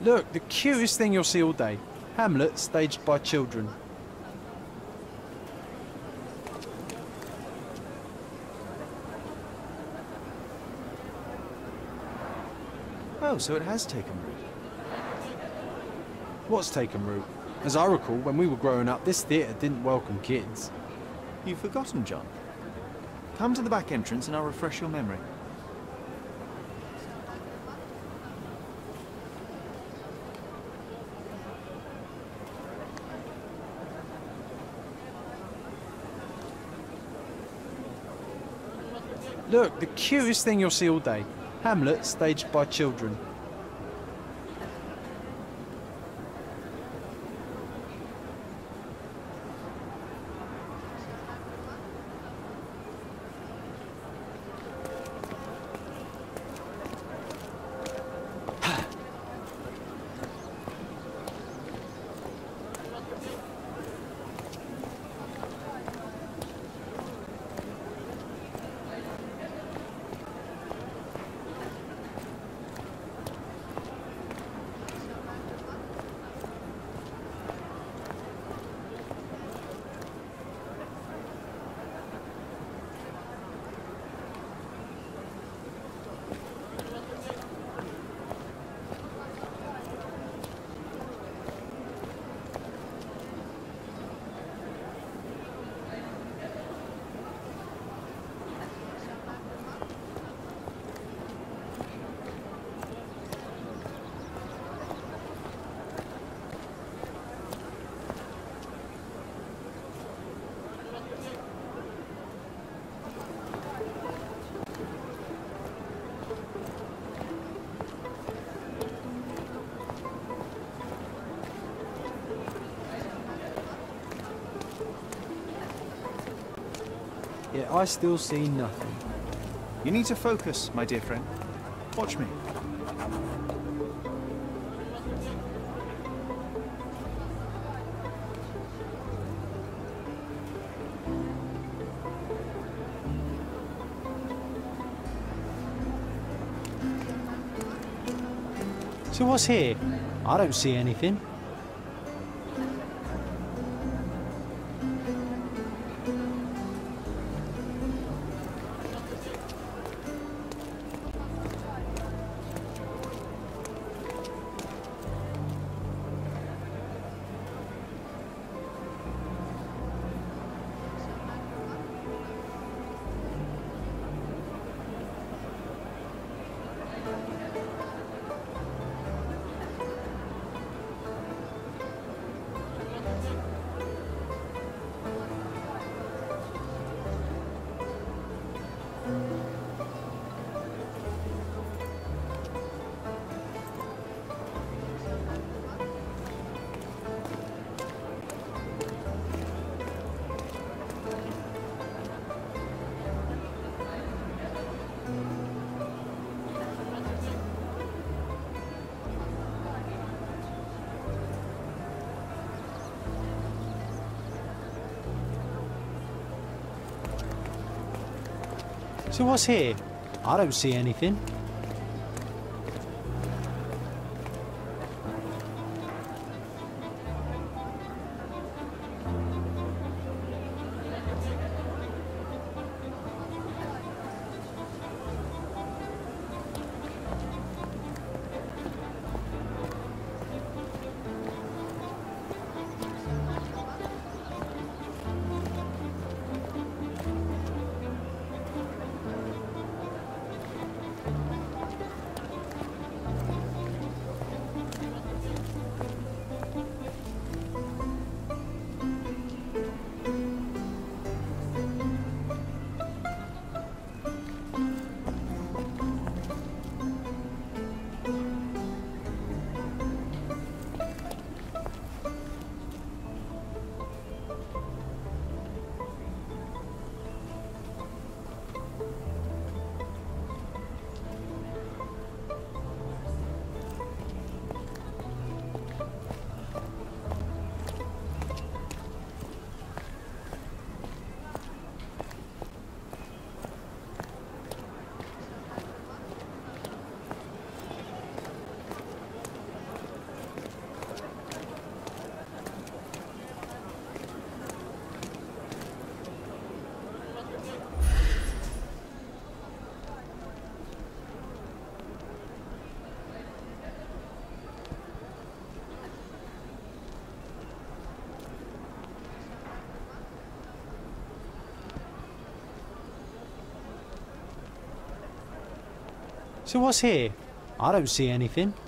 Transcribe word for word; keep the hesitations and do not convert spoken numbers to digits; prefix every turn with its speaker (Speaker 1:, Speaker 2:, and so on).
Speaker 1: Look, the cutest thing you'll see all day. Hamlet staged by children.
Speaker 2: Oh, so it has taken root.
Speaker 1: What's taken root? As I recall, when we were growing up, this theatre didn't welcome kids.
Speaker 2: You've forgotten, John. Come to the back entrance and I'll refresh your memory.
Speaker 1: Look, the cutest thing you'll see all day. Hamlet staged by children. Yet I still see nothing.
Speaker 2: You need to focus, my dear friend. Watch me.
Speaker 1: So what's here? I don't see anything. So what's here? I don't see anything. So what's here? I don't see anything.